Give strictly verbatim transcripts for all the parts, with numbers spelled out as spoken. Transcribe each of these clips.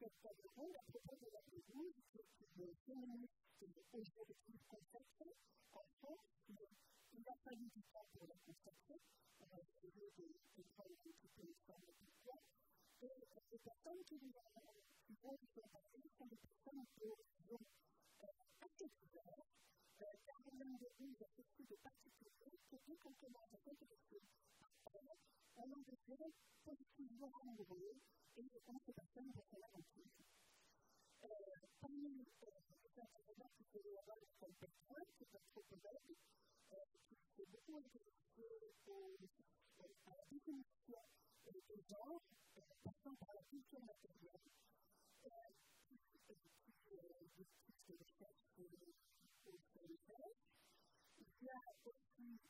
Cameroun à propos de la Pérouse, qui est une féministe aujourd'hui consacrée en France, mais il a fallu du temps pour la consacrer. On va essayer de comprendre un petit peu l'histoire de pourquoi. Et les personnes qui vont vous en parler sont des personnes d'horizons assez divers. Caroline de Rouge a quelque chose de particulier, c'est dès qu'on commence à s'intéresser à elle, on en devient positivement amoureux et on se personne dans son aventure. Parmi les intervenants qui se voir avec Paul Bertrand, qui est anthropologue, qui s'est beaucoup intéressé à la définition des genres, passant par la culture matérielle, qui discute de recherche au Sénégal. Il y a aussi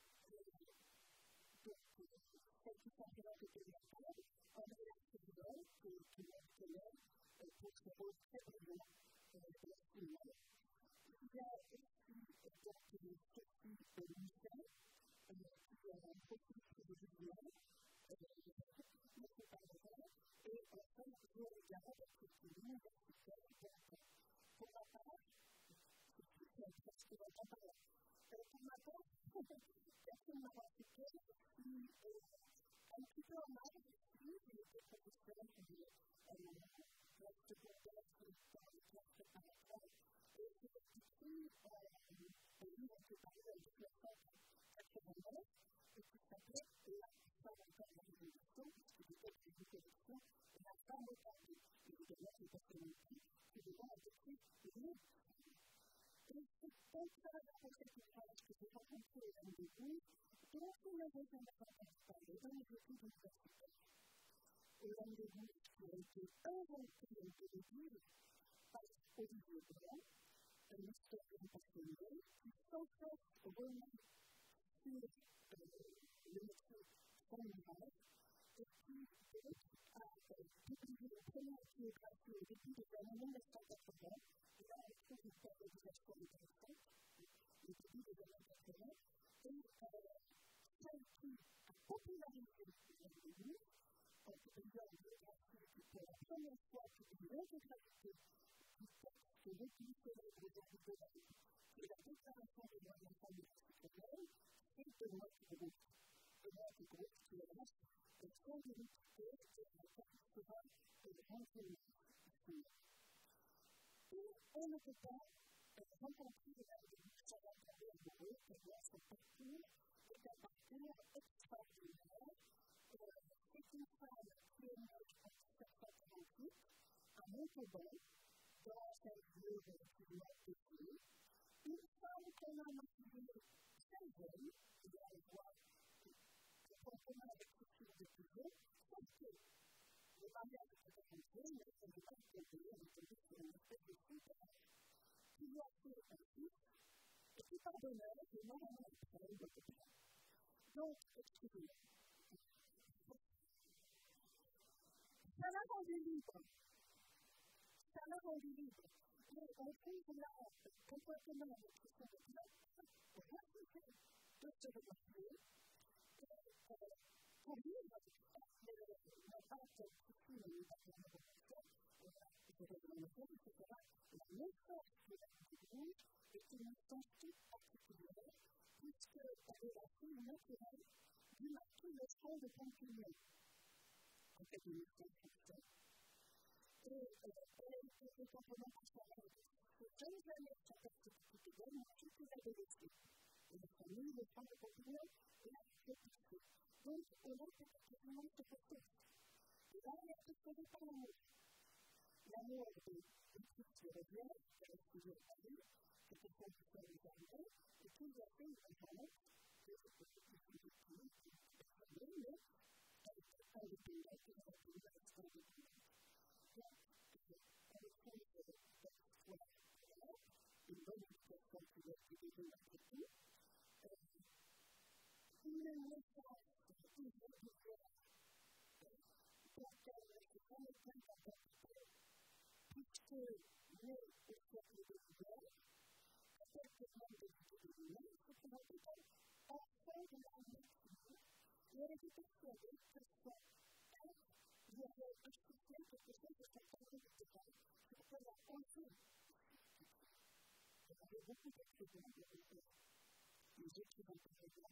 celle qui s'intéresse au Sénégal, Andrea Sénégal, qui est un collègue pour ce rôle très brillant de la cinéma. Il y a aussi Sophie Michel, qui a un profil privilégié, et enfin, je regarde qui est universitaire. Pour ma part, parce que je n'entends pas. Pour ma part, personne m'a raconté, je suis un petit peu en âge ici, j'ai été professeur de la secondaire dans les classes préparatoires, et j'ai écrit un livre qui est paru en dix-neuf cent quatre-vingt-neuf, et qui s'appelait La femme encore dans l'évolution, puisque c'était une évolution, la femme entendue. Évidemment, c'est parce que nous dit, que les gens ont écrit le livre. Et c'est comme ça, dans cette phrase que j'ai rencontré au rendez-vous, dont il n'avait jamais entendu parler dans les études universitaires. Au rendez-vous qui a été inventé au début par Olivier Blanc, un historien passionné, qui sans cesse remet sur le métier familial, et qui a publié la première biographie au début des années mille neuf cent quatre-vingts. Et là, on trouve une périodisation intéressante, au début des années quatre-vingts, et celle qui a popularisé le livre, en publiant une biographie qui, pour la première fois, publie l'intégralité du texte de l'église célèbre des Arabes de la vie, qui est la déclaration des droits de la femme et de la citoyenne, et de moi qui groupe. De moi qui groupe, qui est là, et sans vérité, et la participera de l'enseignement ici. Et on ne peut pas rencontrer l'individu sans tomber amoureux, et bien ce parcours est un parcours extraordinaire. C'est une femme qui est née en dix-sept cent trente-huit à Montauban, dans un lieu relativement petit. Une femme qu'on a mariée très jeune, et on le voit en commun avec ce type de figure, sauf que le mariage était arrangé, mais on ne peut pas le compter, on est tombé sur une espèce de fille qui lui a fait un fils, et qui pardonnait, et non, non, non, ça ne l'était pas. Donc, excusez-moi. Ça l'a rendu libre. Ça l'a rendu libre. Et on trouve là, complètement avec ce qu'on a dit, on a refusé de se remarquer, et pour vivre la pâte qui fut le bâtiment de la je vais vous le dire, et cetera. La naissance de la Pérouse est une naissance toute particulière, puisqu'elle est la fille naturelle du marquis Lescon de Pompignan. En fait, une naissance fiction. Et elle a été fait simplement par sa mère. Ces jeunes années de sa personnalité d'elle n'ont toutes les adolescents. Et la famille Lescon de Pompignan l'a répétée. Donc, on a cette quasiment ce contexte. Et là, elle a été sauvée par l'amour. L'amour est une petite ferroviaire, elle est toujours parue, c'est une condition des jardins, et tout a fait une planète, que c'est peut-être une petite fille, qui est très bien, mais elle est indépendante, et elle a été restée indépendante. Donc, elle trouve cette histoire là, une bonne éducation qui doit être dédiée après tout. Une naissance irrégulière, pour qu'elle ne se remette pas en capitale, puisque né au siècle de l'hiver, à quelques mois de l'idée de lui-même, c'est une hôpital enfant de la médecine, et elle était persuadée que son père lui avait inculqué quelque chose de sa famille littéraire. beaucoup d'écrivains, les écrivains précédents,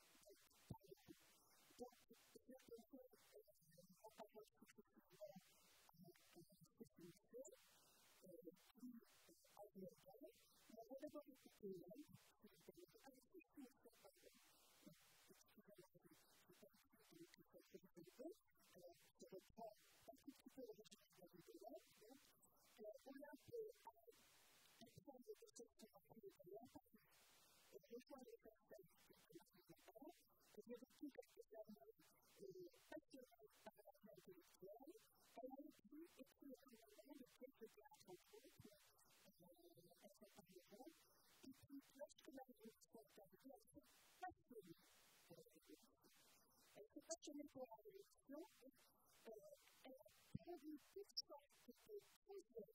donc, je pensais en parler successivement à Stéphane Fay, qui a dit OK, mais on va d'abord écouter l'homme, qui est avec qui je suis en train de excusez-moi, je ne sais pas si c'est une question que vous avez, alors je reprends un tout petit peu l'originalité de l'homme, donc, on a un peu à prendre des questions en plus de l'homme, parce que rejoindre les personnes qui connaissent le temps, et j'ai vécu quelques années passionnée par la vie intellectuelle, elle a aussi écrit énormément de pièces de théâtre en groupe, elle s'en parlera, et puis lorsque la révolution est arrivée, elle s'est passionnée pour la révolution. Elle s'est passionnée pour la révolution et elle a produit toutes sortes de projets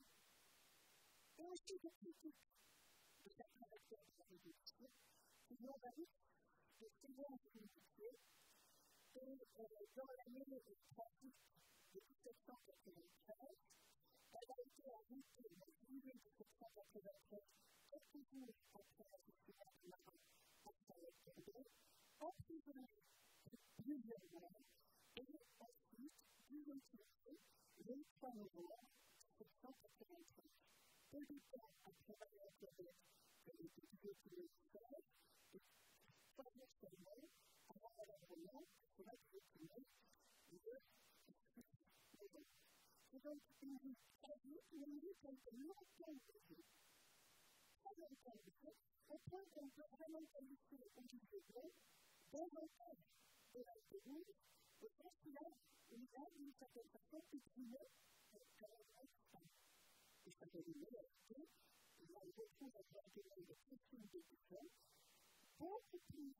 et aussi de critiques de sa caractère de la révolution qui lui ont valu de séances unifiées. Et dans l'année trente-huit de dix-sept cent quatre-vingt-treize, elle a été arrêtée en juillet dix-sept cent quatre-vingt-treize, quelques jours après l'assassinat de Marat par Charlotte Corday, emprisonnée pour plusieurs mois, et ensuite guillotinée le trois novembre dix-sept cent quatre-vingt-treize. Peu de temps après Charlotte Corday, elle était guillotinée le seize, et trois jours seulement, avant Madame Roland, sera guillotinée le novembre. C'est donc une vie tragique, une vie qui a été longtemps vécue, très longtemps vécue, au point qu'on peut vraiment qualifier Olivier Blanc d'inventeur de la pédouille, au sens qu'il a une âme d'une certaine façon exprimée à la vraie femme. Et ça donne une réalité, et là on retrouve à travers les questions de Dijon, beaucoup plus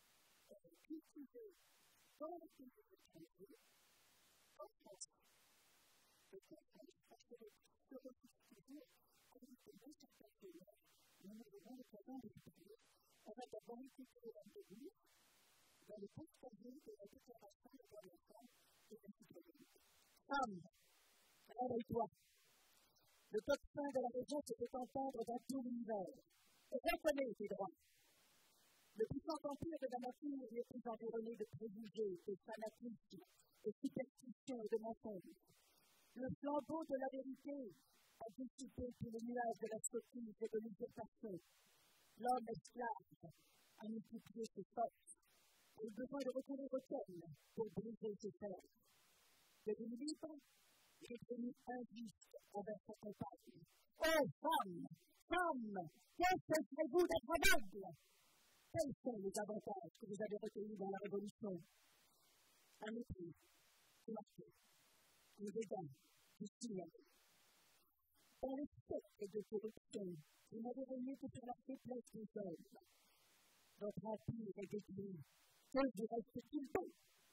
cultivée dans les pays étrangers qu'en France. Et qu'en France, parce que ce refuse toujours, comme il connaît certains pays, nous nous avons l'occasion de parler. On va d'abord écouter la pédouille dans le post-projet de la déclaration des droits de la femme et de la citoyenneté. Femme, réveille-toi. Le tocsin de la région se fait entendre dans tout l'univers. Reconnais tes droits. Le puissant empire de la nature n'est plus environné de préjugés, de fanatisme, de superstitions et de mensonges. Le flambeau de la vérité a dissipé tous les nuages de la sottise et de l'usurpation. L'homme esclave a multiplié ses forces et a besoin de recourir au thème pour briser ses fers. Devenu libre, il est devenu injuste envers sa compagne. Oh, femme, femme, qu'empêcherez-vous d'être aveugle? Quels sont les avantages que vous avez recueillis dans la Révolution? Un mépris, c'est marqué, un dédain, du signalé. Dans les siècles de corruption, vous n'avez régné que sur la faiblesse des hommes. Votre empire est détruit. Que vous reste-t-il donc?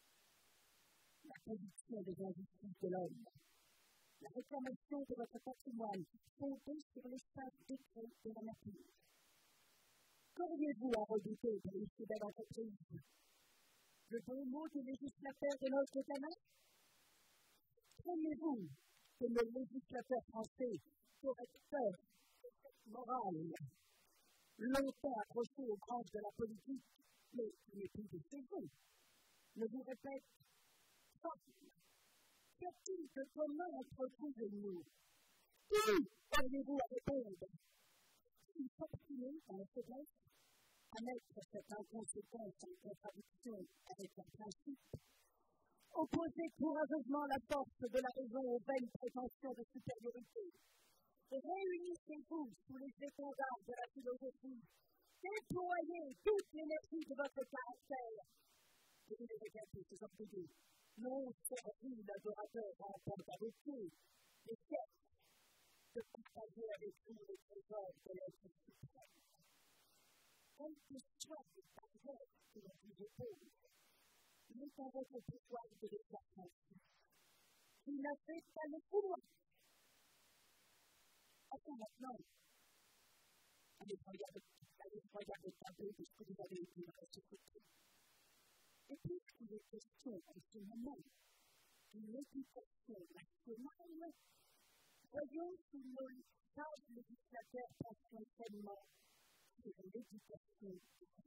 La conviction des injustices de l'homme. La réclamation de votre patrimoine fondée sur les saints décrets de la nature. Qu'auriez-vous à redouter pour les fidèles entreprises? Le bon mot du législateur de notre canal? Craignez-vous que le législateur français, correcteur de cette morale, longtemps accroché aux branches de la politique, mais qui n'est plus de saison, ne vous répète pas? Qu'y a-t-il de commun entre vous et nous? Qui auriez-vous à répondre? Si vous s'obstinez dans la faiblesse, à mettre cette inconséquence en contradiction avec un principe, opposez courageusement la force de la raison aux vaines prétentions de supériorité. Réunissez-vous sous les étendards de la philosophie. Déployez toute l'énergie de votre caractère. Et vous devez gagner ces orgueilleux. Non servis d'adorateurs remportent avec eux les siècles de partager avec vous les trésors de l'être suprême. Quelle que soit les barrières que l'on vous oppose, il est en votre pouvoir de les faire franchir. Vous n'avez pas le pouvoir. Enfin, maintenant, allez regarder le tableau de ce que vous avez écrit dans la société. Et puisqu'il est question en ce moment d'une éducation nationale, voyons si nos sages législateurs pensent seulement sur l'éducation.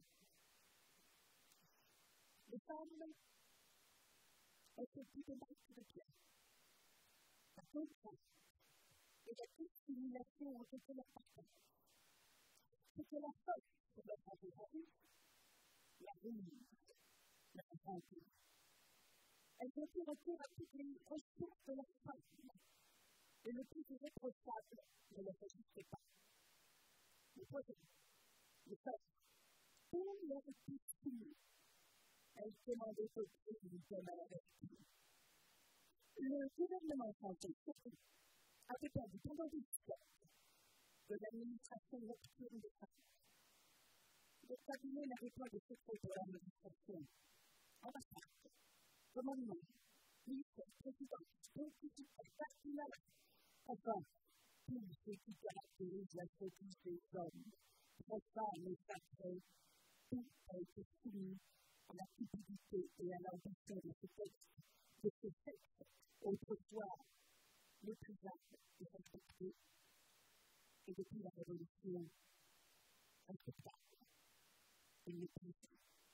Les femmes ont été des marques de Dieu. Par contre, et la discrimination ont été leur partage. C'était la force de leur environnement, la ruine, la rencontre. Elles ont eu recours à toutes les ressources de leur femme, et le plus irréprochable ne leur résistait pas. Le poison, le fer, tout leur était soumis. Elles demandaient au crime comme à la vertu. Le gouvernement français, surtout, avait perdu pendant des siècles de l'administration nocturne des femmes. Le cabinet n'avait pas de secret pour l'administration. Ambassade, commandement, ministre, président, pontificat, cardinal, enfin, tout ce qui caractérise la sottise des hommes, profane et sacré, tout a été soumis à la cupidité et à l'ambition de ce texte, de ce sexe, autrefois méprisable et respecté, et depuis la Révolution, acceptable et méprisé.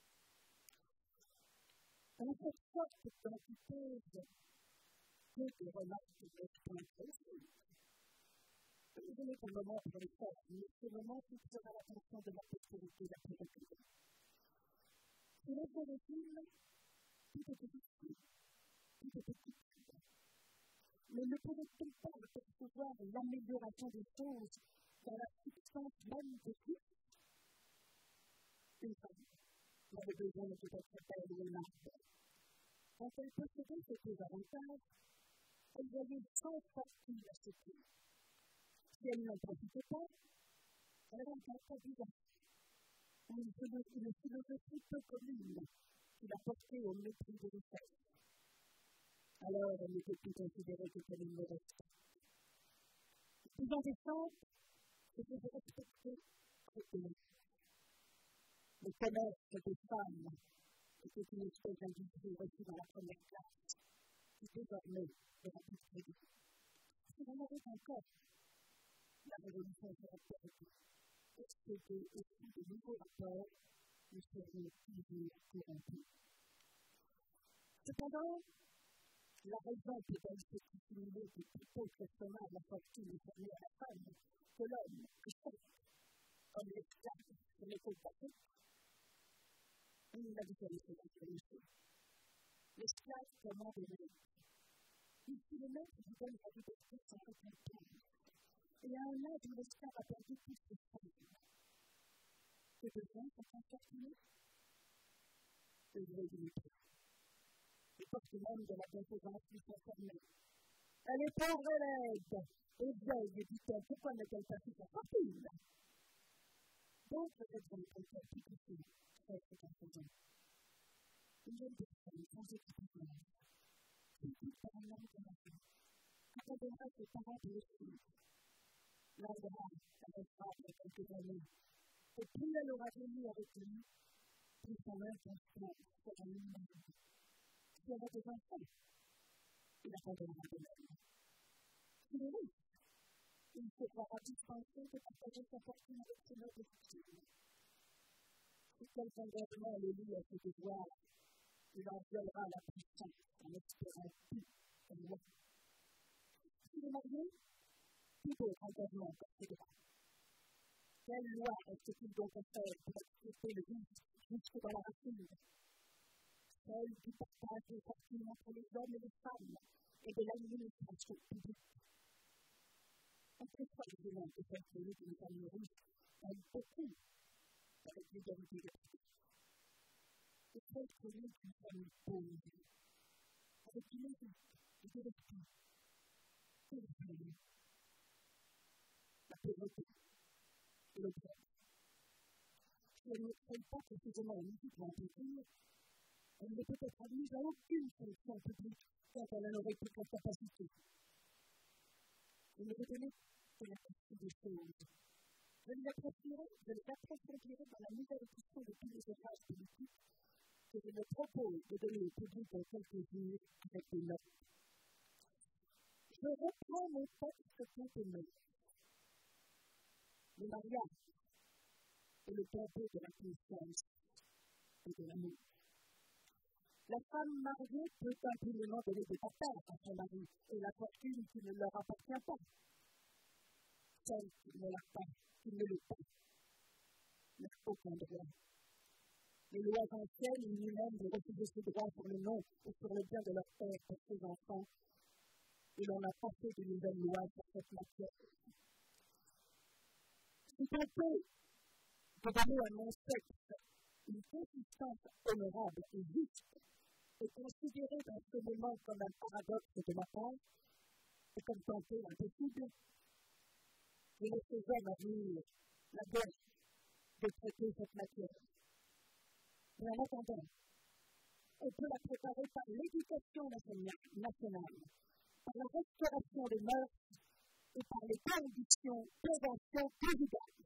Dans cette sorte d'antithèse, peu de remarques peuvent être intéressantes. Je n'ai pas le moment pour les faire, mais ce moment fixera l'attention de la postérité d'après le pays. Sur notre régime, tout est difficile, tout est difficile. Mais ne pourrait-on pas percevoir l'amélioration des choses dans la substance même de tout? Une femme n'avait besoin de être belle ou aimable. Quand elle possédait ces deux avantages, elle voyait sans partie la sécurité. Si elle n'en profitait pas, elle avait un caractère bizarre, une philosophie peu commune qui la portait au mépris de richesse. Alors, elle n'était plus considérée que comme une mauvaise femme. Le plus intéressant, c'était de respecter Dieu. Le commerce des femmes était une espèce d'industrie reçue dans la première classe, qui désormais era plus crédit. Si on avait encore, la révolution serait perdue. C'était aussi de nouveaux rapports, nous serions toujours corrompus. Cependant, la raison peut-elle se dissimuler que plutôt que cela, la fortune est formée à la femme, que l'homme, que chaque homme l'esclave, se mettait à tout. On l'a différencié entre les choses. L'esclave commande le maître. Ici, le maître vous donne la liberté sans récompense. Et à un âge où l'esclave a perdu toutes ses forces, que devient sa fortune? Le vrai du mépris. Les portes même de la bienfaisance lui sont fermées. Elle est pauvre et laide, et vieille, dit-elle, pourquoi n'a-t-elle pas fait sa fortune? D'autres exemples sont plus difficiles, très fréquents. Une jeune personne sans expérience, critique par un homme de la vie, abandonnera ses parents pour le suivre. L'endroit, elle restera après quelques années, et plus elle aura vécu avec lui, plus son inconscience sera minime. Si elle a des enfants, il abandonnera de même. S'il est riche, il se croira dispensé de partager sa fortune avec ses nobles victimes. Si quelque engagement le lie à ses devoirs, il en violera la puissance en espérant plus comme loi. S'il est marié, tout autre engagement considérera. Quelle loi reste-t-il donc à faire pour accepter le vice jusque dans la racine? Celle qui partage les fortunes entre les hommes et les femmes et de l'administration publique. On préfère évidemment que faire celui d'une famille riche aille beaucoup avec l'égalité de tous. Et faire celui d'une famille pauvre, avec du mérite et de l'esprit, que le famille, la pauvreté et le droit. Si elle ne crée pas précisément une musique en culture, elle ne peut être admise à aucune fonction publique quand elle en aurait toute la capacité. Je ne veux donner que la partie des choses. Je les approfondirai dans la nouvelle édition de tous les ouvrages politiques que je me propose de donner au public dans quelques jours avec des notes. Je reprends mon texte contenant le mariage est le tombeau de la conscience et de l'amour. La femme mariée peut impunément donner des parterres à son mari et la fortune qui ne leur appartient pas. Celle qui ne l'a pas, qui ne l'est pas, n'a aucun droit. Les lois anciennes lui-même de refuser ce droit sur le nom et sur le bien de leur père pour ses enfants, et l'on a passé de nouvelles lois sur cette matière. Si on peut donner à mon sexe une consistance honorable et juste, et considérée dans ce moment comme un paradoxe de ma part, et comme tantôt impossible, je laisse aux hommes à venir la guerre de traiter cette matière. Mais en attendant, on peut la préparer par l'éducation nationale, par la restauration des mœurs et par les conditions de prévention conjugale.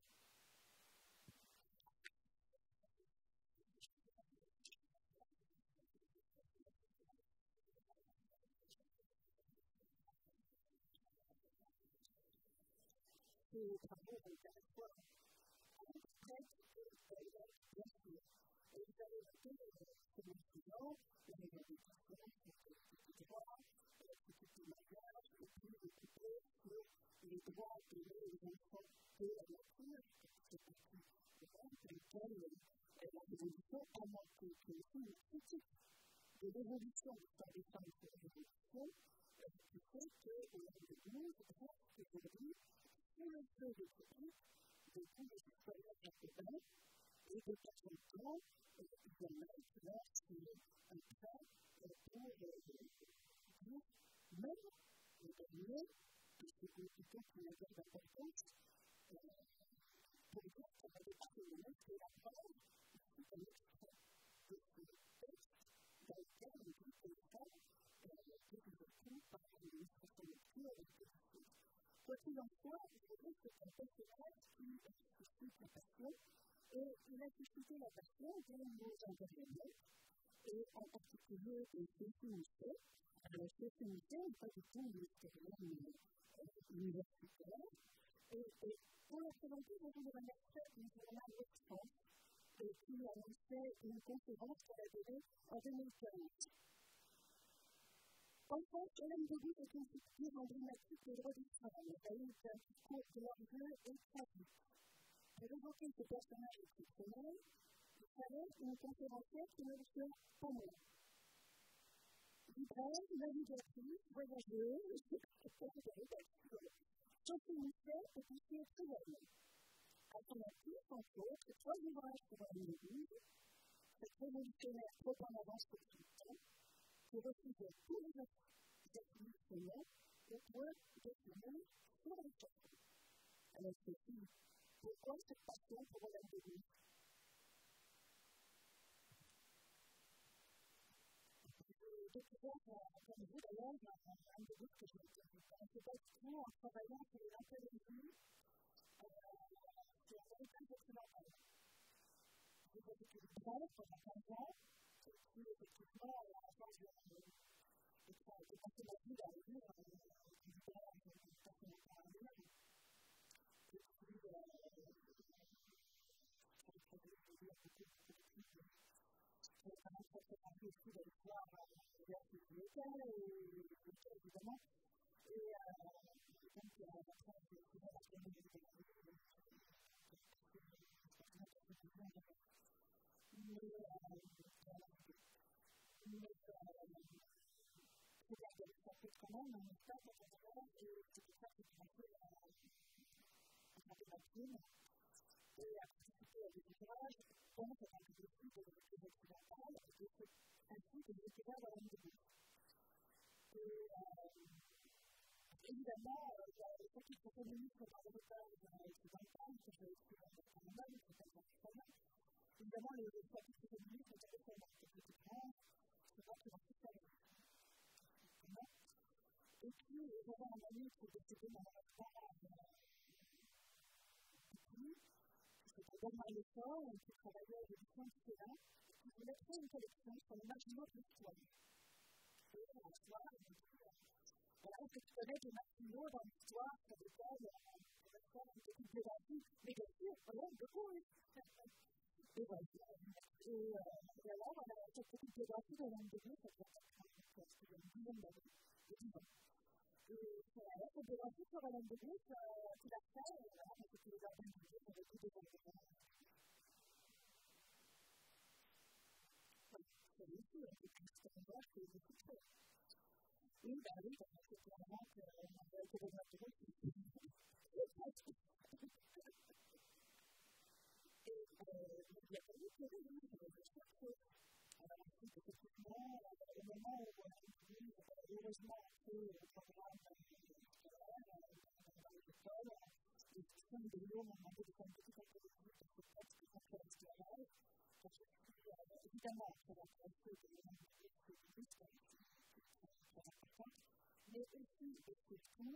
Ces travaux vont à la fois très bien sûr. Et vous allez noter ce suivant, la réhabilitation, le droit, l'activité de mariage, et puis le couplet sur les droits donnés aux enfants de la nature, c'est parti de même, sur lequel la révolution a manqué, qui est aussi une critique de l'évolution de l'histoire des femmes sur la révolution, qui fait qu'au long de nous, reste aujourd'hui sous le feu de critique de tous les historiens japonais et de temps en temps, il y en a qui lancent un trait pour dire, même le dernier, et c'est plutôt qui n'a pas d'importance, pour dire qu'on va dépasser le monde, c'est la preuve, ici, un extrait de ce texte, dans lequel on dit que les femmes étaient vécues par l'administration lecture et la Quoi qu'il en soit, je dirais que c'est un personnage qui suscite la passion, et il a suscité la passion de nos intervenants, et en particulier de Sophie Mousset. Alors, Sophie Mousset n'est pas du tout une historienne universitaire, et pour la présenter, je vous donne un extrait du journal L'Express, qui annonçait une conférence qu'elle a donnée en deux mille quinze. En France, Hélène Debout est une figure emblématique des droits des femmes. Elle a eu un discours glorieux et tragique. Pour évoquer ce personnage exceptionnel, il fallait une conférencière qui ne le soit pas moins. Libraire, navigatrice, voyageuse, Sophie Mousset est aussi écrivaine. À son actif, entre autres, trois ouvrages sur la Méduse, cette révolutionnaire trop en avance pour son temps, qui refusait tous les révolutionnaires au point de se mettre sur la chanson. Alors, Sophie, pourquoi cette passion pour Hélène Debout? J'ai découvert, comme vous d'ailleurs, un des livres que je ne connaissais pas du tout en travaillant sur les anthologies sur l'Américain occidental. J'ai vécu une brève pendant quinze ans, et puis effectivement, à la fin de j'ai passé ma vie à lire des livres de personnalité arabienne. Et puis, j'ai traduit des livres beaucoup de politiques. J'ai vraiment très envie aussi d'aller voir vers ces locales, et évidemment. Et donc, après, j'ai souvent appris des livres. Mais c'est bien que ça fait quand même un message à travers, et c'est pour ça que j'ai commencé à faire des machines et à participer à des ouvrages, dont c'est un peu aussi de l'écriture occidentale, et c'est ainsi que j'ai découvert la langue de Dieu. Et évidemment, il y a le fait qu'il faut féministe dans l'héritage occidental, que j'ai écrit dans le Canada, qui s'appelle Canada. Évidemment, le chapitre féministe est très fort dans cette petite France, c'est vrai qu'il va tout faire. Et puis, j'avais un ami qui était décédé dans la stage depuis, qui s'appelle Bernard Lefort, et qui travaillait à l'édition du Sénat, qui voulait créer une collection sur l'imagination de l'histoire. Et en soi, il dit, voilà, est-ce que tu connais des maximaux dans l'histoire sur lesquels on pourrait faire une petite biographie, mais bien sûr, voilà, de courir. Et voilà. Et euh, alors, voilà, cette petite biographie de l'homme de Dieu, ça doit être une dizaine d'années, de dix ans. Et voilà, cette biographie sur l'homme de Dieu, tu l'as fait, et voilà, c'était les ordres de Dieu, avec tous les ordres. C'est aussi un peu plus que moi, que beaucoup de choses. Oui, bah oui, parce que c'est clairement qu'on a été des ordres. Et euh, il y a pas eu de raison, je vais chercher. Alors ensuite, effectivement, au moment où on a utilisé heureusement un peu le programme scolaire, dans les écoles, les systèmes de l'eau m'ont demandé de faire une petite apologie de ce texte contre l'esclavage. Donc je suis évidemment très intéressée de l'humanité féministe, c'est très important, mais aussi et surtout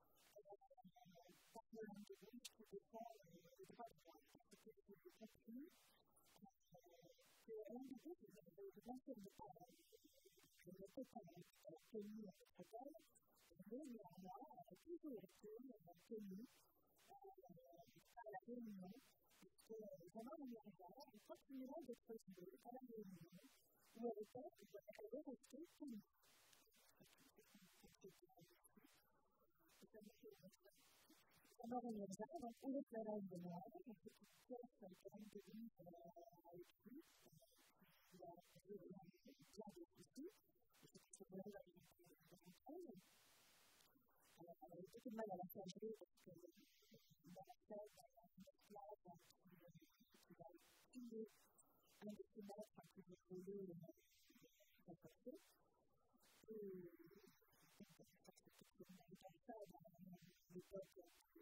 par le monde de l'Église qui défend les droits de l'homme, parce que j'ai compris que l'homme de Dieu, je ne mentionne pas, je ne sais pas connu à notre école, mais néanmoins, a toujours été connu à la Réunion, puisque pendant la guerre mondiale, il continuait d'être joué à la Réunion, où elle était, elle est restée connue. Alors, on est là, donc, on est là de moi, donc, c'est une pièce quand même de livres à écrire, il y a plein de soucis, et c'est vraiment la vie de l'entraîne. Alors, on a eu beaucoup de mal à la faire jouer, parce que dans la scène, il y a une esclave qui va tuer un de ses maîtres qui veut voler sa portée. Et donc, ça, c'est quelque chose comme ça dans l'époque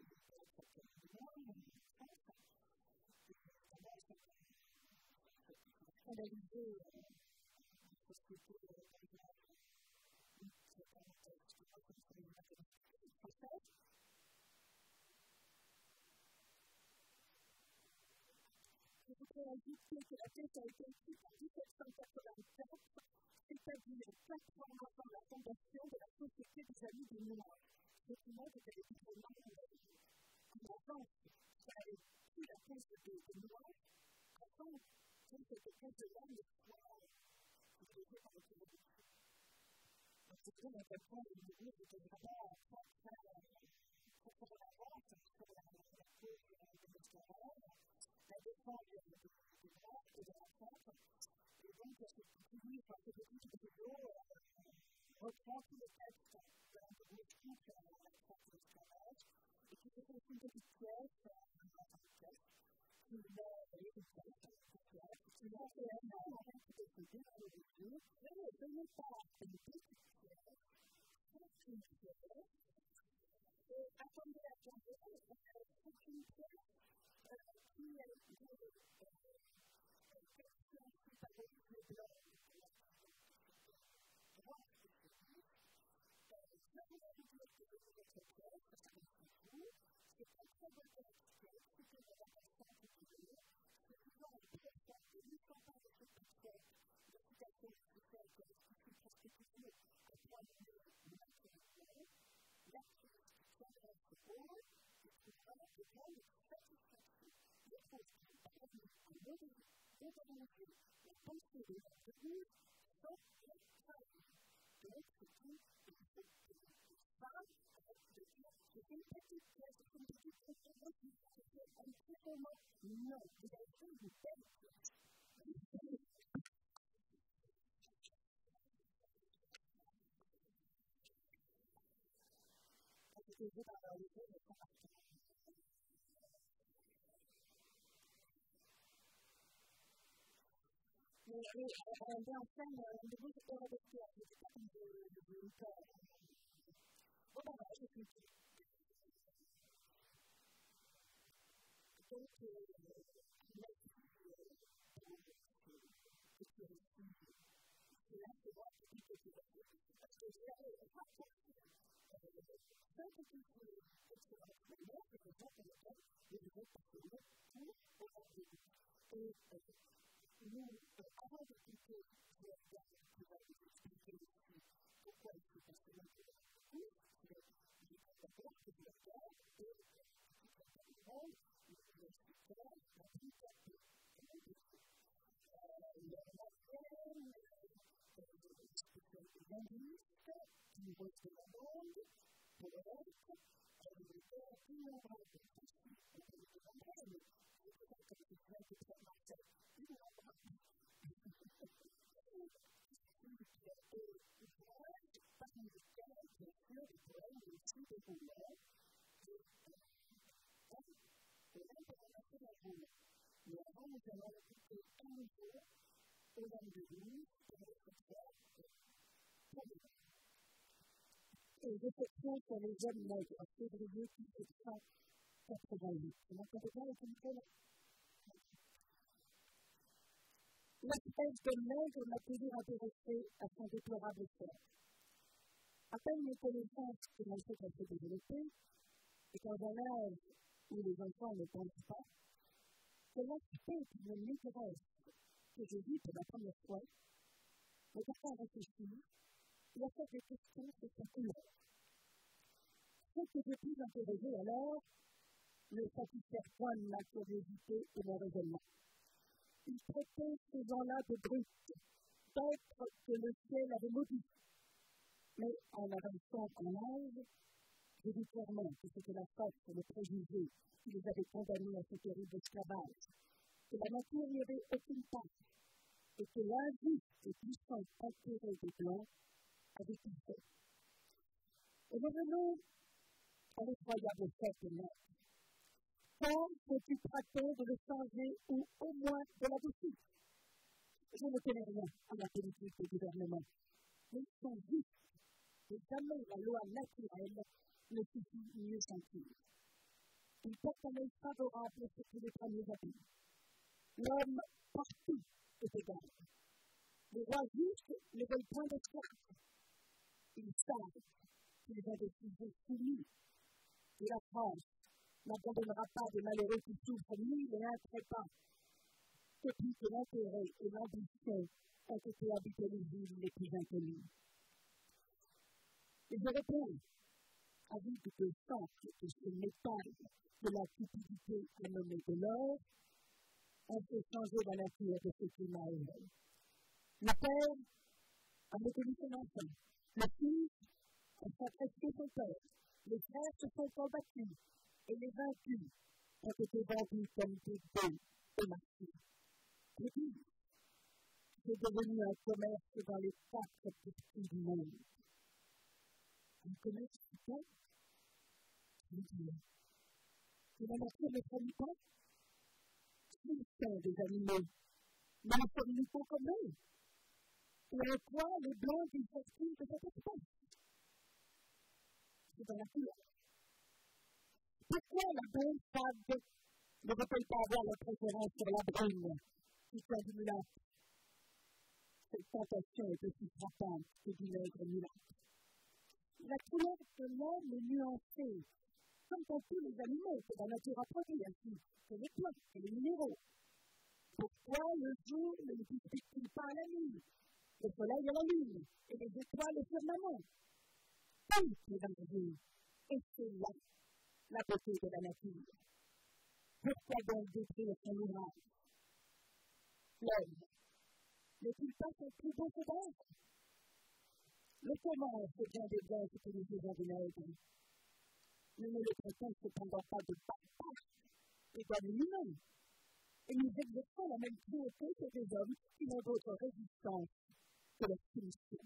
analyser une société française. Je voudrais ajouter que la thèse a été écrite en dix-sept cent quatre-vingt-quatre, c'est-à-dire quatre ans avant la fondation de la Société des Amis des Noirs. Ce qui montre qu'elle était vraiment en avance. Ça avait pris la cause des Noirs avant que cette cause de l'homme soit dirigée par le Québec. Donc, c'est très important de nous dire que c'était vraiment très, très, très, très en avance sur la cause de l'esclavage, la défense des droits et de la femme. Et donc, ce petit livre, ce petit vidéo reprend tous les textes de l'explique la défense de l'esclavage et qui fait aussi une petite pièce, une pièce, qui met les pièces, qui met réellement un petit peu de vie dans le vidéo. Mais ce n'est pas une petite pièce, c'est une pièce. Et attendez, attendez, c'est une pièce qui a été questionné par les blancs. Je vous ai dit que c'était votre pièce, parce que c'est tout. C'est très très bon texte, c'était de la personne qui disait, c'est souvent une personne qui ne sont pas de cette pièce, de citation officielle que je suis presque toujours à trois minutes de l'actualité, l'activité s'adresse aux et qui va de grande satisfaction. Le poste qui parvient à moderniser la pensée des individus sans les travailler. Donc, c'est tout, et c'est c'est une petite pièce, c'est une petite pièce, c'est un petit moment. Non, vous avez fait une belle pièce. Je vais dans le jeu, mais pas partout. Mais on vient en scène, on devait se faire avec toi, c'est pas comme de l'auteur. Bon, ben, je suis dit. Donc, merci c'est là que moi, je dis que c'est parce que je n'avais pas compris. Ça, c'est une chose excellente. Mais moi, c'est que ça, c'est le cas, et je vais passer tout au rendez-vous. Et nous, avant de quitter, je vais regarder qui va vous expliquer aussi pourquoi il faut passer l'intérêt de tout. Je vais vous dire que je regarde et monde universitaire a pris à peu. Il y a la scène, spécialité linguiste, amoureuse de la langue, poète, littérature, aussi, on peut le demander, mais c'est pour ça que je viens de faire ma tête. Il y a pas. Parmi lesquels, bien sûr, les poèmes aussi des romans, et l'international. Mais avant, nous allons écouter un nouveau poème de Louis pour notre frère Paul. Et réflexion sur les jeunes nègres en février mille huit cent quatre-vingt-huit. Vous m'entendez bien avec le micro là? L'espèce de nègre m'a toujours intéressé à son déplorable sort. À peine mes connaissances commençaient à se développer, et dans un âge où les enfants ne pensent pas, que l'aspect d'une négresse que j'ai vue pour la première fois me porta à réfléchir et à faire des questions sur sa couleur. Ce que je pus interroger alors ne satisfait point de ma curiosité et mon raisonnement. Il traitait ces gens-là de brutes, d'êtres que le ciel avait maudits. Mais en avançant en âge, je dis clairement que c'était la force et le préjugé qui les avait condamnés à ce terrible esclavage, que la nature n'y avait aucune part, et que l'injuste et puissant intérêt des Blancs avait tout fait. Et revenons à l'effroyable fait de l'être. Quand faut-il traiter de le changer ou au moins de la dessus? Je ne connais rien à la politique du gouvernement, mais ils sont justes. Et jamais la loi naturelle ne suffit mieux sentir. Il porte un œil favorable sur tous les premiers avis. L'homme partout est égal. Les rois justes ne veulent point d'esclaves. Ils savent qu'ils ont des sujets soumis. Et la France n'abandonnera pas des malheureux qui souffrent mille et un trépas. Depuis que l'intérêt et l'ambition ont été habités les villes les plus inconnues. Les Européens, avides de centre de ce métal de la cupidité à nommer de l'or, ont fait changer la nature de ce climat heureux. Le père a méconnu son enfant. Le fils a sacrifié son père. Les frères se sont combattus et les vaincus ont été vendus comme des bœufs au marché. L'église, c'est devenu un commerce dans les quatre parties du monde. Un commerce qui compte, je veux dire, que la nature ne fournit pas. Ils sont des animaux, mais ne fournit pas comme eux. Et en quoi les Blancs disent-ils de cette espèce? C'est dans la couleur. Pourquoi la bonne femme ne veut-elle pas avoir la préférence sur la brune qui soit du mulâtre? Cette tentation est aussi frappante que du nègre mulâtre. La couleur de l'homme est nuancée, comme dans tous les animaux que la nature a produit, ainsi que les plantes et les minéraux. Pourquoi le jour ne distingue-t-il pas à la nuit, le soleil à la lune et les étoiles au firmament? Tout est varié, et c'est là la beauté de la nature. Pourquoi donc détruire son ouvrage? L'homme n'est-il pas son plus beau chef-d'œuvre? Mais comment c'est bien des biens que nous faisons des nègres? Nous ne les traitons cependant pas de barbares et d'animaux, et nous exerçons la même cruauté que des hommes qui n'ont d'autre résistance que leur soumission.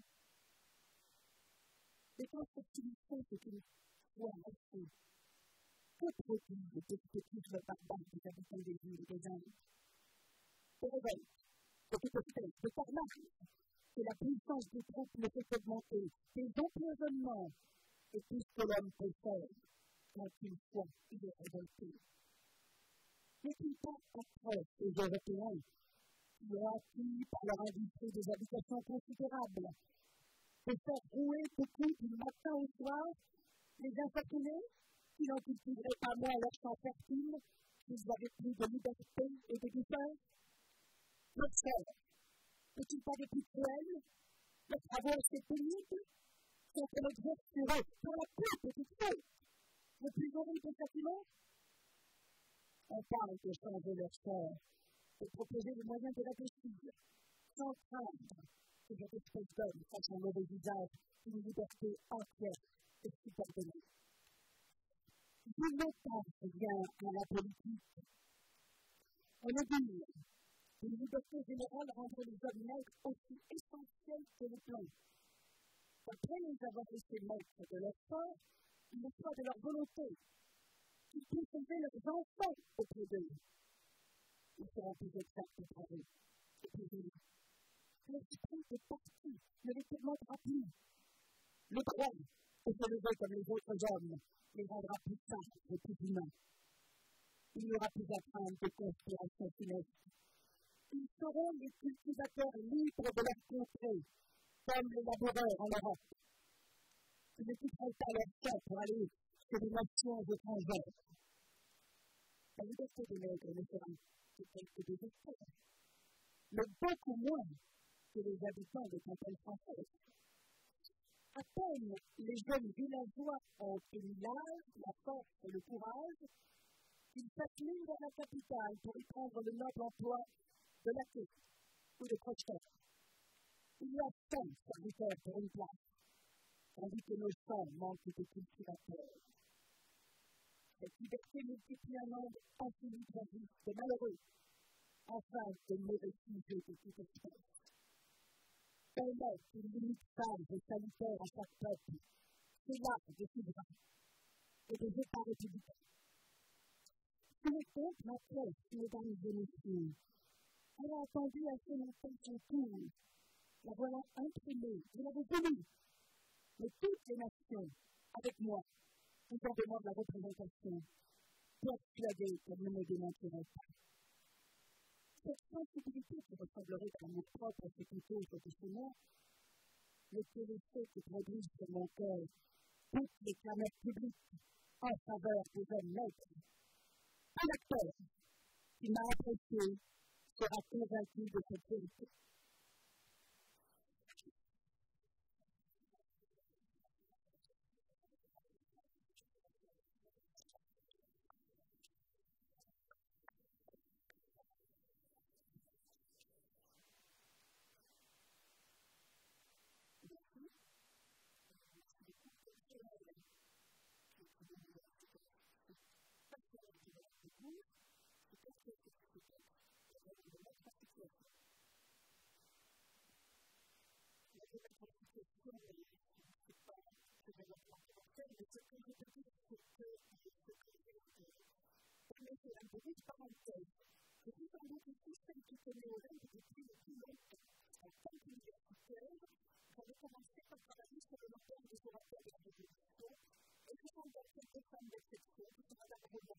Et quand cette soumission c'est une foi restée, que produit le despotisme barbare des habitants des villes et des Indes? Au réveil, de toute espèce de carnage, que la puissance des troupes ne fait qu'augmenter, des empoisonnements, et tout ce que l'homme préfère quand une fois il est révolté. N'est-il pas atroce aux Européens qui ont acquis par leur industrie des habitations considérables, de faire rouer beaucoup du matin au soir les infortunés qui n'en cultiveraient pas moins leur champ fertile, s'ils avaient plus de liberté et de douceur? Leur frère, n'est-il pas des plus cruels? Les travaux assez pénibles sont qu'on exerce sur eux pour la plus petite faute, le plus horrible châtiment? On parle de changer leur sort, de proposer les moyens de la possible, sans craindre que cette espèce d'homme fasse un mauvais usage d'une liberté entière et subordonnée. D'où l'audace vient à la politique. On est dit qu'une liberté générale rendrait les hommes maîtres aussi essentiels que les plantes. Après les avoir laissés maîtres de leur sort, il est choix de leur volonté, qu'ils puissent élever leurs enfants auprès d'eux. Ils seront plus exacts pour eux, et plus unis. L'esprit de parti ne les tourmentera plus. Le droit, et se lever comme les autres hommes, les rendra plus simples et plus humains. Il n'y aura plus à craindre de conspiration funeste. Ils seront les cultivateurs libres de leur contrée, comme les laboureurs en Europe. Ils ne quitteront pas leur champ pour aller chez les nations étrangères. La liberté des nègres ne sera que quelque désespère, mais beaucoup moins que les habitants des campagnes françaises. À peine les jeunes villageois ont émis l'âge, la force et le courage, qu'ils s'appellent vers la capitale pour y prendre le noble emploi de laquais ou de crochet. Il y a cinq serviteurs pour une place, tandis que nos champs manquent de cultivateurs. Cette liberté multiplie un nombre infini de malheureux, enfin de mauvais sujets de toute espèce. Permettre une limite sage et salutaire à chaque peuple, c'est l'art des souverains et des États républicains. Si le peuple m'approche, mesdames et messieurs, elle a attendu assez longtemps son tour. La voilà imprimée, vous l'avez voulu. Mais toutes les nations, avec moi, vous en demandent la représentation, persuadées qu'elles ne me démentiront pas. Cette sensibilité qui ressemblerait à l'amour propre à ce plutôt professionnel, le téléphone qui produit sur mon cœur toutes les clameurs publiques en faveur des hommes maîtres. Un acteur qui m'a apprécié sera convaincu de cette vérité. Un petit parenthèse, je suis sans doute aussi celle qui connaît au rêve depuis le plus longtemps. En tant qu'universitaire, j'avais commencé par travailler sur le long terme des orateurs de la Révolution, et je rentre dans quelques femmes d'exception, qui sont Madame Roland,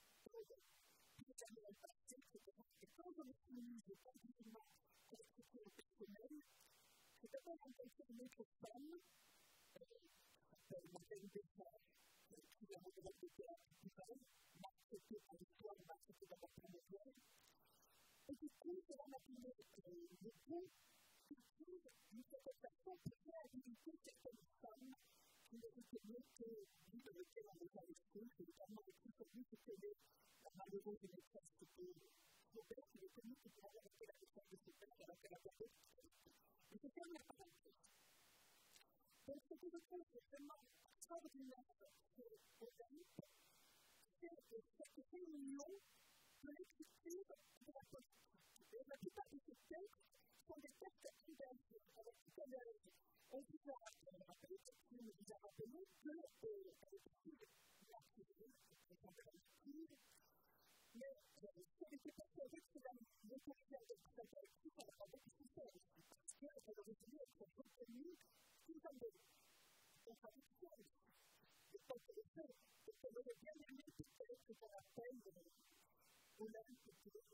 puis Samuel Paty, et cetera. Et quand je me suis mise continuellement à l'écriture personnelle, j'ai d'abord rencontré une autre femme, qui s'appelle Marguerite Descamps, qui a écrit la nouvelle de théâtre du Paris, marquée par l'histoire, marquée par la promotion. Et du coup, cela m'a donné le goût culture d'une certaine façon pour réhabiliter certaines femmes qui n'étaient mieux que lui dans lequel on les a laissées. C'est notamment le plus connu que connaît la malheureuse maîtresse de Robert, qui est connue pour avoir été la naissance de ses pères alors qu'elle a perdu. Et c'est comme la parenthèse. Donc, ce que je trouve vraiment extraordinaire chez Rodin, c'est cette réunion de l'écriture de la politique. Et la plupart de ces textes sont des textes identiques. Alors, tout à l'heure, on vous a rappelé, on vous a rappelé que l'écriture de la politique, c'est un peu la lecture, mais si elle était persuadée que c'est la méthode de la politique, elle a beaucoup plus fort aussi. Parce qu'elle aurait voulu être reconnue sous un délai. C'est une traduction aussi. Et donc, le fait qu'elle aurait bien aimé peut-être qu'on appelle au même que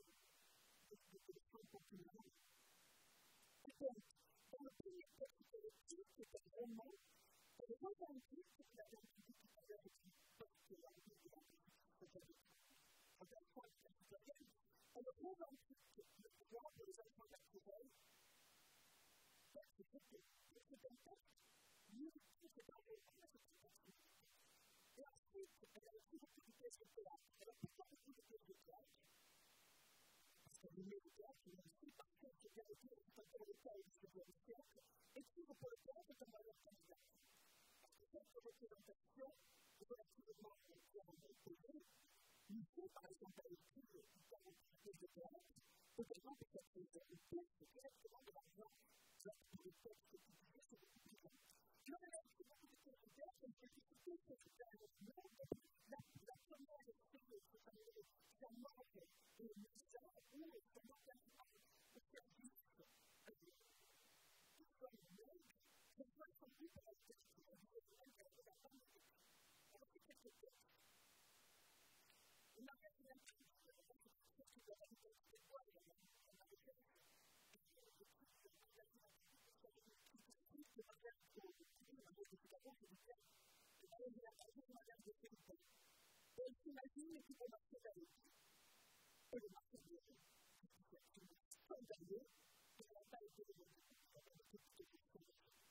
de téléphone populaire. Et donc, dans le premier texte collectif, c'était vraiment le revendique que la République tout à l'heure est une postulante de la République. En tant que citoyenne, elle revendique le pouvoir pour les enfants naturels. Donc, c'est ce que c'est un texte, nous, c'est pas vraiment ce qui est. Et ensuite, elle a aussi beaucoup de pièces de théâtre. Alors, pourquoi beaucoup de pièces de théâtre. Parce qu'on aimait le théâtre, mais aussi parce que c'était le théâtre, c'était pour le théâtre du dix-neuvième siècle, écrire pour le théâtre est un valeur candidat. Parce que cette représentation relativement payée, nous faut par exemple à écrire dans une pièce de théâtre, notamment pour cette réalité, c'est directement de l'argent, pour le texte qui est publié sur le public. Je vais écrire beaucoup de pièces de théâtre, et j'ai discuté sur ce théâtre monde. La, la première série, c'est un diamant et une mission où c'est l'engagement au service du sol monde, je dois sans doute la question de la famille. Alors, c'est quelque chose. On a fait une activité de la société de la famille de bois et on a fait une de manière au public, la modification, c'est du bien. Et là, il y a la chose de manière de sécurité. Et il s'imagine qu'il va marcher vers le pied. Et le marché de l'eau, c'est une scandaleux, et elle n'a pas été évoluée. Elle n'a pas été évoluée.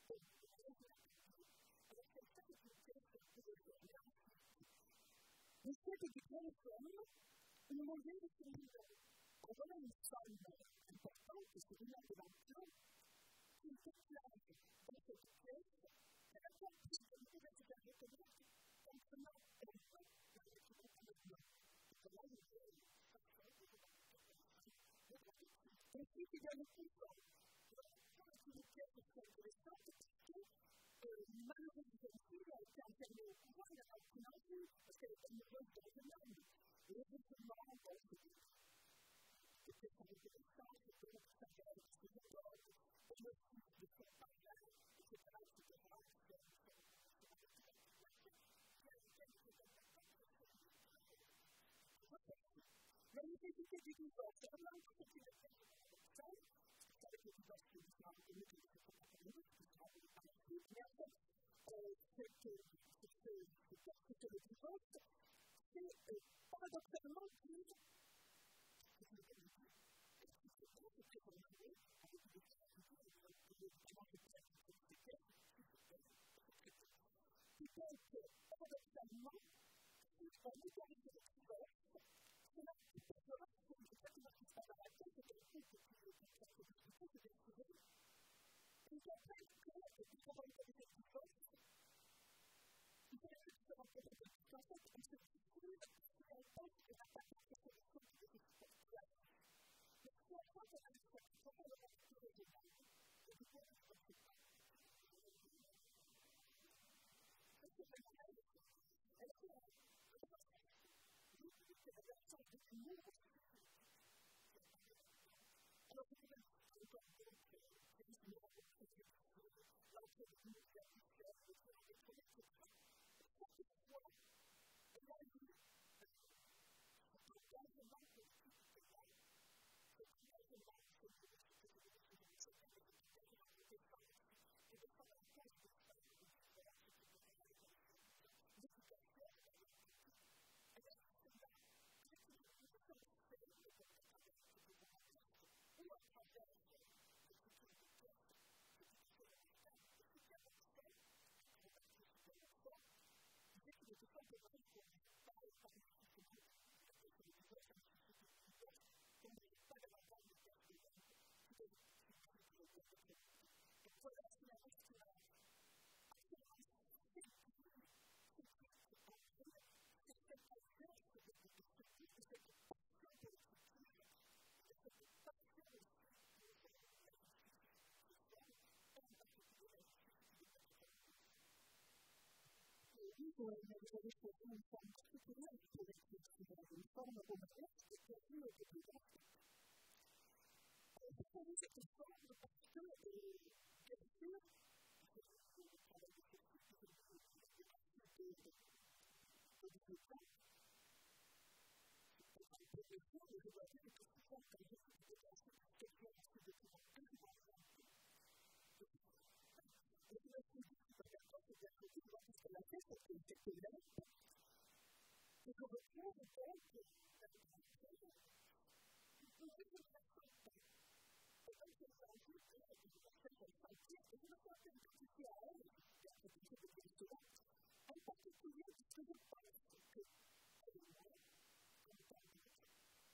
Alors, c'est ça qui est une pièce de l'Orient. Le fait que du grand forme, une moyenne de ce niveau. On voit une somme importante, c'est une intervention qui se place dans cette pièce, à la fois qui se trouve à cette reconnaître, fonctionnant et en fait, la reconnaître en maintenant. Et là, il y a une façon de et ensuite, il y a le confort. Donc, c'est une pièce qui est intéressante, parce que malheureusement, elle a été internée au pouvoir, il n'y a pas de non plus, parce qu'elle est amoureuse dans le monde. Et effectivement, bon, c'était très intéressant, c'était pour ça qu'elle a été d'abord, et le fils de son partenaire, et cetera, et cetera. La nécessité du divorce, c'est vraiment tout ce qui est fait ça, c'est avec le divorce que nous avons connu, que nous avons connu, que nous avons connu, mais en fait, c'est que le divorce, c'est paradoxalement plus c'est que le divorce, c'est très remarqué, avec des difficultés, et des documents de pratique, qui fait que, paradoxalement, si on autorise le divorce, cela qui peut se voir, c'est exactement ce qui se passe à la tête, c'est que le couple qui est en train de discuter, c'est de trouver, et qu'après, il faut autoriser le divorce, il faut que se rencontre de tout en fait, on se trouve sur un poste de la part de la solution qui est existentielle. Mais si on croit que la solution est la solution régionale, et du coup, on ne sait pas. C'est ce que je veux dire. Elle est là. C'est la version de l'humour. Alors, c'est une encore donc, c'est une humour de l'entrée de l'humour de la mission, de l'humour de la mission. Chaque fois, elle a eu cet engagement politique de l'âge, cet engagement politique de l'âge, cet engagement de défense, et de faire un poste de femme, de faire un poste de femme, l'éducation, elle a eu cela, avec une éducation différente de la travers de l'humaniste, ou à travers le futur de test, l'éducation de la femme, et c'est bien comme ça, on va dire que c'est comme ça, c'est que les gens de l'homme qu'on ne pas parler de ce que c'est le divorce, un petit peu de divorce, qu'on ne pas davantage de faire de l'homme, tout est difficile de le faire de l'homme. Donc voilà, c'est la chose qui a absolument séduit, séduit, entré, c'est cette confiance que je vous explique, c'est cette passion de la culture, c'est cette passion aussi de la justice sociale, et en particulier la justice de la société. Et oui, vous avez choisi une forme particulière pour l'écriture, une forme romanesque qui a vu des débats. Vous savez cette forme parce que, bien sûr, c'est le travail de ce type de développement. C'est un peu de fond, mais je dois dire que souvent, quand je suis déplacé, quelqu'un a su de plus en plus de et je me suis dit, c'est important, c'est bien que tout le monde se l'a fait, parce que c'était là, et je retrouve donc, la démonstration, il faut que je fasse ça. Et donc, je me suis rendu compte que cette démonstration, je me sentais, et je me suis identifié à elle, et à cette équipe de questions, en particulier, parce que je pense que, c'est moi, comme tant d'autres,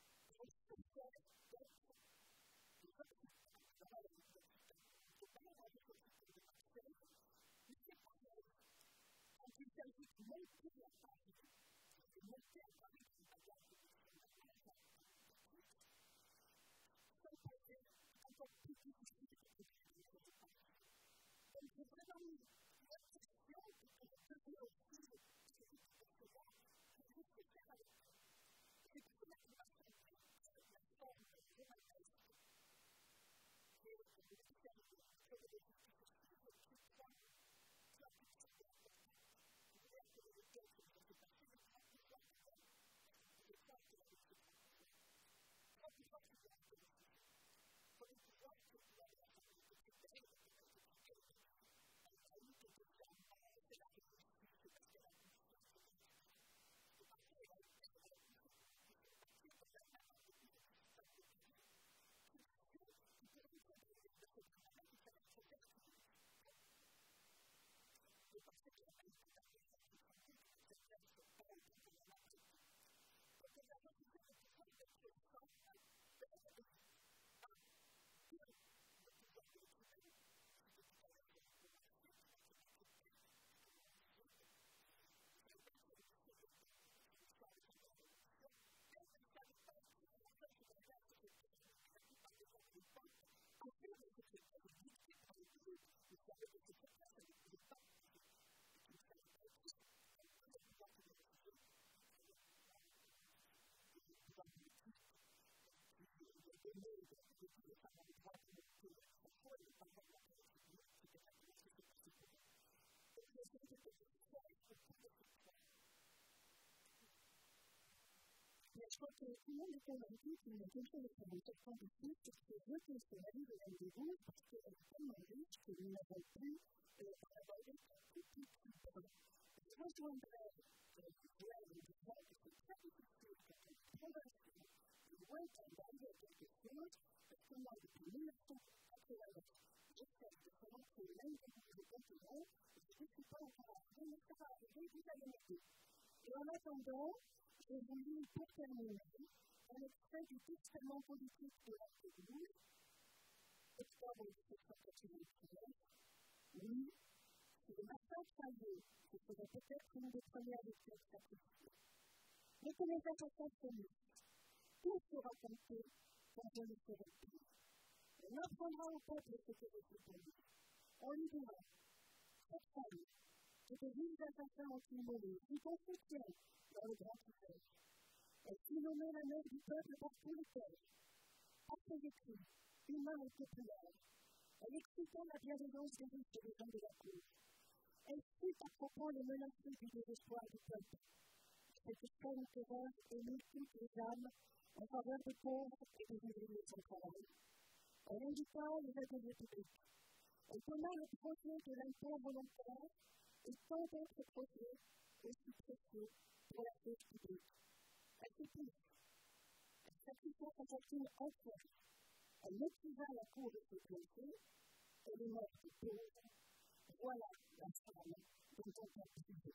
s'agit de monter à Paris, de monter à Paris dans une bagarre de sans passer encore plus difficile que de créer Paris. Donc, j'ai vraiment eu l'impression que je devais aussi ce type de cela, que je sais faire avec eux. C'est pour cela que ma santé, la forme romanesque, et le système de la création de la je crois, soit tout ce qui est important. Je veux dire que le texte que je fais passer, je crois que c'est important. Je crois que la lecture est importante. Je crois que c'est important. Pour le pouvoir, c'est pouvoir de la famille de Christelle, de la famille de Christelle, elle a eu quelque chose, c'est la révolution, c'est parce qu'elle a eu quelque chose, c'est parce qu'elle a eu quelque chose, c'est parce qu'elle a eu quelque chose, c'est parce qu'elle a eu quelque chose, qui permet de comprendre de ce travail qui s'appelle ce texte. Et parce qu'elle a eu tout à fait ça, qui s'appelle ce texte, c'est pas le temps de la matrice. Donc, elle a refusé de pouvoir d'être le centre de la matrice. Je crois que tout le monde est convaincu qu'il y a quelque chose de important de plus, c'est que je veux que la vie de la Lévy, parce qu'elle est tellement riche que nous n'avons plus à avoir un tout petit peu. Je rejoindrai là le disant que c'est très difficile quand on est convaincu de loin d'arriver à quelque chose, parce que moi, depuis mille neuf cent quatre-vingt-neuf, j'essaie de commencer l'indépendance du continent, et je ne suis pas encore arrivé, mais ça va arriver, vous allez m'aider. Et en attendant, je vous lis pour terminer un extrait du testament politique de la République, octobre dix-sept cent quatre-vingt-dix-neuf. Oui, c'est le massacre allié, ce serait peut-être une des premières lectures sacrifiées. Mais que les assassins finissent, tout sera compté quand je ne serai plus. On apprendra au peuple ce que je suis pour lui. On lui dira, cette femme, que de vives assassins ont immolé, qui construction dans le grand couvert. Elle fut nommée la mère du peuple par tous les peuples. Par ses écrits, humains et populaires, elle expliqua la bienveillance des riches et des gens de la cour. Elle fut à propos les menacés du désespoir du peuple. Cette scène terreur émut toutes les âmes en faveur des pauvres et des ouvriers sans travail. Elle indiqua les ateliers publics. Elle donna le projet de l'impôt volontaire et tant d'autres projets aussi précieux pour la chose publique. Elle fit plus. Elle sacrifia sa fortune entière. Elle motiva la cour de ses pensées. Elle est morte pauvre. Voilà la femme dont on peut priver.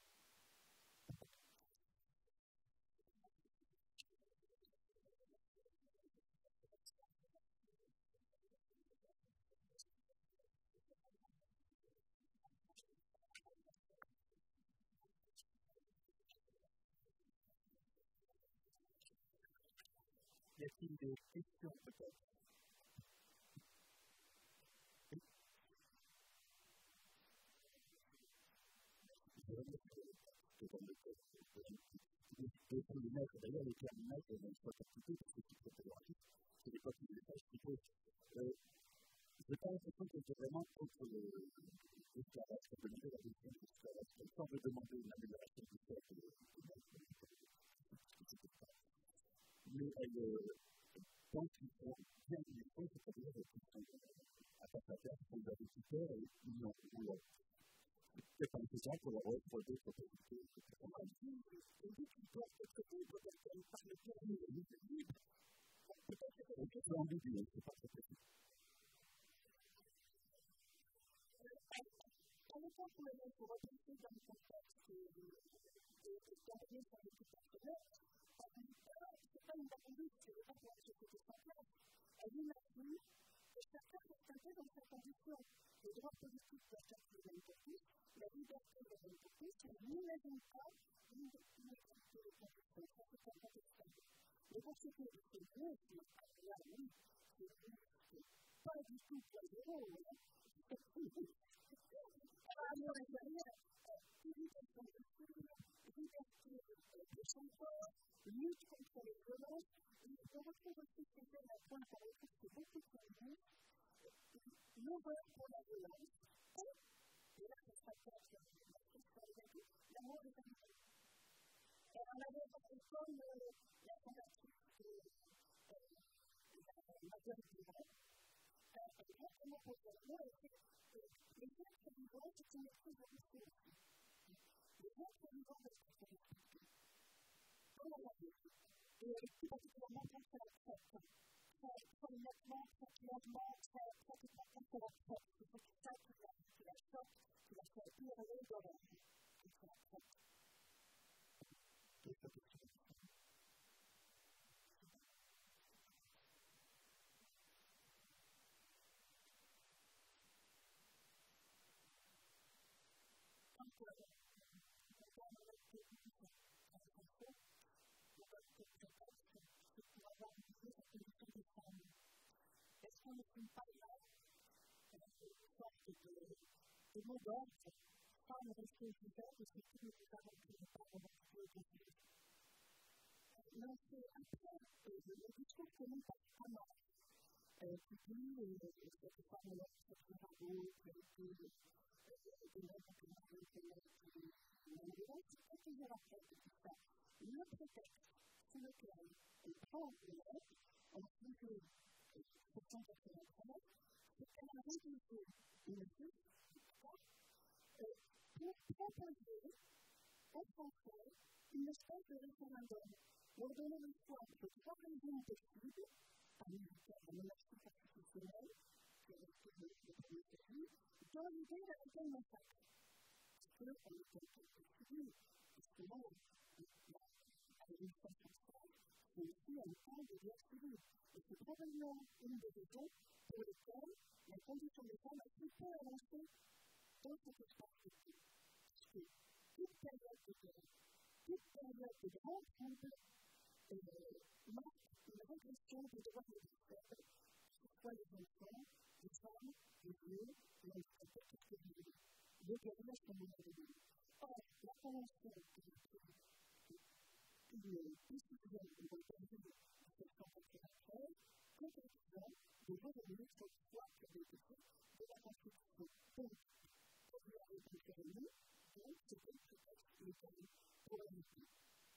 Y a-t-il des questions peut-être? Oui. Les termes de maître, d'ailleurs, les termes de maître, ils sont appliqués parce que c'est très péjoratif. C'est des fois qui les fâchent plutôt. Je n'ai pas l'impression qu'elle était vraiment contre l'esclavage, comme je disais, la question de l'esclavage. Elle semble demander une amélioration du fait de maître. Mais elle pense qu'il faut bien les choses, c'est-à-dire qu'ils sont à part la terre, sont des agriculteurs et ils n'ont pas. C'est pas nécessaire pour leur offre d'autres possibilités, et cetera. On dit qu'ils doivent être libres, parce qu'elle parle bien de libre. Peut-être que c'est un peu ambigu, c'est pas très précis. À l'époque où elle est repenser dans le contexte de garder son occupation, c'est pas une bandit, c'est pas pour la société sans place. Elle imagine que chacun est un peu dans sa condition. Les droits politiques doivent être les mêmes pour tous, la liberté de l'entité, c'est n'imagine pas une égalité de conditions. Ça, c'est incontestable. Mais pour ce qui est de ces deux, là, oui, c'est pas du tout pour zéro. À mon intérieur, publication de films, liberté de son corps, lutte contre les violences, et je retrouve aussi chez elle un point qu'on retrouve chez beaucoup de familles, l'horreur pour la violence, et là, ça sera clair sur l'amour des familles. Et on avait comme la fondatrice de la guerre du Iran, exactement pour dire, moi, les êtres vivants, c'est une maîtrise de l'esprit aussi. Les êtres vivants respectent l'esprit. Comme on l'a dit. Et plus particulièrement quand ça accepte. Très nettement, très clairement, très pratiquement quand ça accepte. C'est pour ça qu'il la choque, qu'il la fait hurler dans la vie. Quand ça accepte. Est-ce qu'on ne finit pas là une sorte de mot d'ordre, femme restée ouverte, et c'est tout le temps qui n'est pas remarqué au début. Mais on fait après le discours connu par Hamas, qui dit que cette femme-là, cette femme-là, qui a été de la population qui a été malheureuse, c'est pas toujours après de tout ça. Le prétexte sous lequel on prend le reste, on dit que pour cent quatre-vingt-treize, c'est qu'elle a rédigé une liste pour proposer aux Français une espèce de référendum, leur donner le choix entre trois régimes possibles, la monarchie constitutionnelle, qui est restée le premier pays, dans l'idée d'arrêter le massacre. Parce qu'on est en quelque chose, justement, à l'élection française, c'est aussi un temps de guerre civile. Et c'est probablement une des raisons pour lesquelles la condition des femmes a si peu avancé dans cet espace de vie. Parce que toute période de guerre, toute période de grands troubles marque une régression des droits des personnes, que ce soit les enfants, les femmes, les vieux, les handicapés, tout ce que vous voulez. Les guerriers sont mobilisés. Or, la Convention une décision de l'interdit de mille sept cent quatre-vingt-treize concrétisant de revenir sur le choix que les députés de la Constitution. Donc, comme il y avait été permis, donc c'était le prétexte légal pour la lutte.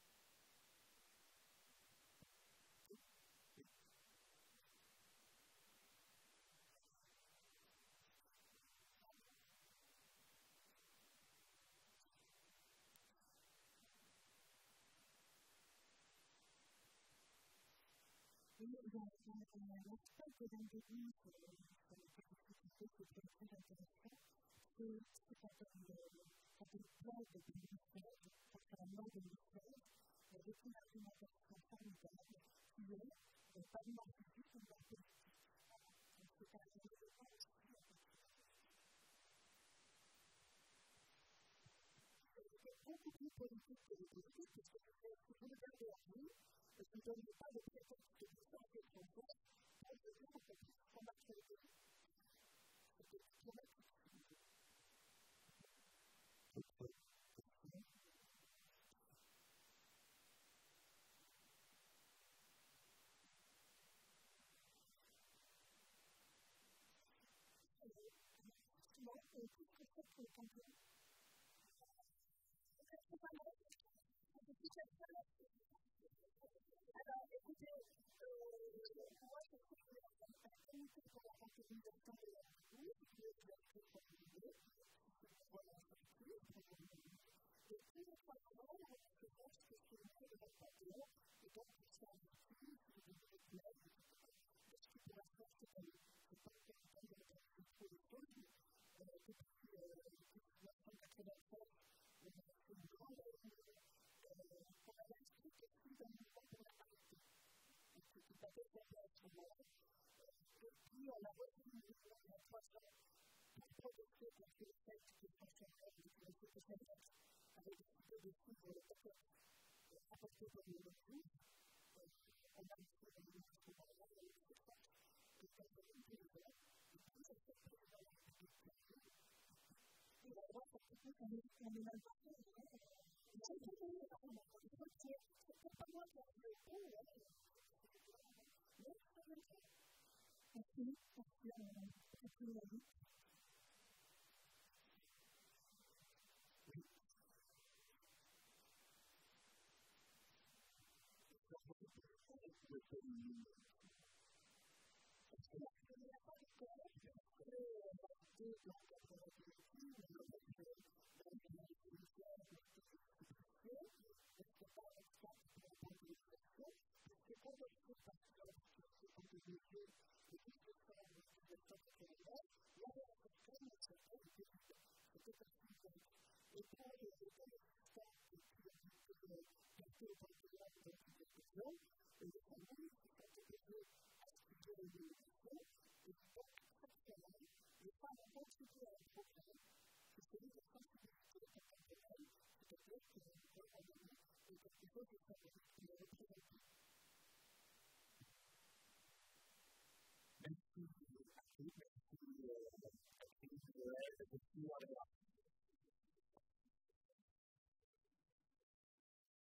L'aspect de l'indépendance sur lequel je suis citée, c'est très intéressant, c'est quand on parle de ministère, quand on a mort de ministère, il y a beaucoup d'argumentation formidable qui est pas du marché comme de la politique. Donc c'est un élément aussi c'est beaucoup plus politique que les politiques, parce que si vous regardez à vous, et que vous ne donnez pas de prétexte de différencier son vote, pour le dire en fait qu'on marche sur le pays. C'est très rapide. Effectivement, et tout ce que c'est que le campagne. C'est pas mal. C'est tout à fait mal. Alors, écoutez, moi, je trouve que la comité pour la organisation de la vie, qui est la communauté, voilà, c'est et tous les trois ans, on se pense que c'est une chose de la passion, et donc, c'est un outil, c'est une idée de ce qui pourra faire cette année. C'est pas le temps de la trop de choses, depuis mille neuf cent quatre-vingt-treize, on a fait une grande on a inscrit aussi dans le mouvement pour la parité. Donc, c'est tout à fait fait à ce moment-là. Et puis, on a reçu une mouvement il y a trois ans pour protesté contre le fait que fonctionnaires de sécurité sociale avaient décidé de suivre le paquet apporté par le recours. On a décidé de nous mettre dans la loi de sept et ça a été utilisé. Et puis, ça s'est fait dans la République. Et la loi, ça fait qu'on est mal parti. J'ai été payé par le monde. C'est pas moi qui ai fait le coup. Mais c'est comme ça. Et puis, parce que c'est plus la vie. Et pour les écoles de système et puis les écoles de quartier populaire de l'utilisation, les familles qui sont obligées à suivre l'éducation, et donc, forcément, les femmes ont contribué à un programme qui est celui de sensibilité contemporaine, c'est-à-dire que le gouvernement est quelque chose de symbolique qui est représenté. Merci. Merci. Merci. Merci.